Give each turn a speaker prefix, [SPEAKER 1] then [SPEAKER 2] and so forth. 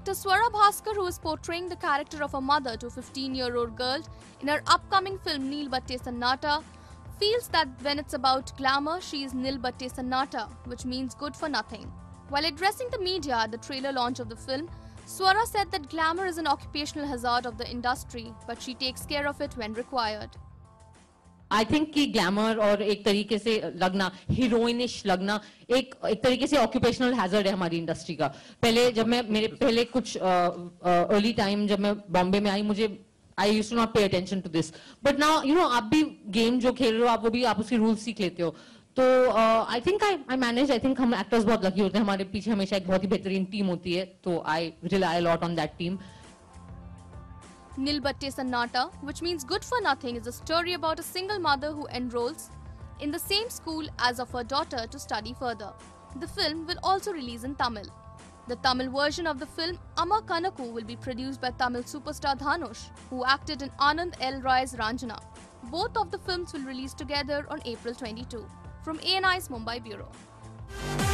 [SPEAKER 1] Actor Swara Bhaskar, who is portraying the character of a mother to a 15-year-old girl in her upcoming film Nil Battey Sannata, feels that when it's about glamour, she is Nil Battey Sannata, which means good for nothing. While addressing the media at the trailer launch of the film, Swara said that glamour is an occupational hazard of the industry, but she takes care of it when required.
[SPEAKER 2] I think कि glamour और एक तरीके से लगना हीरोइनिश लगना एक तरीके से ऑक्यूपेशनल हैजर्ड है हमारी इंडस्ट्री का. पहले जब मैं मेरे पहले कुछ अर्ली टाइम जब मैं बॉम्बे में आई मुझे I used to not pay attention to this, but now आप भी गेम जो खेल रहे हो आप वो भी आप उसके रूल्स सीख लेते हो. तो I think I manage. I think हम एक्टर्स बहुत लकी होते हैं, हमारे पीछे हमेशा एक बहुत ही बेहतरीन टीम होती है, तो I rely a lot on that team.
[SPEAKER 1] Nil Battey Sannata, which means good for nothing, is a story about a single mother who enrolls in the same school as of her daughter to study further. The film will also release in Tamil. The Tamil version of the film Amma Kanaku will be produced by Tamil superstar Dhanush, who acted in Anand L. Roy's Ranjana. Both of the films will release together on April 22. From ANI's Mumbai Bureau.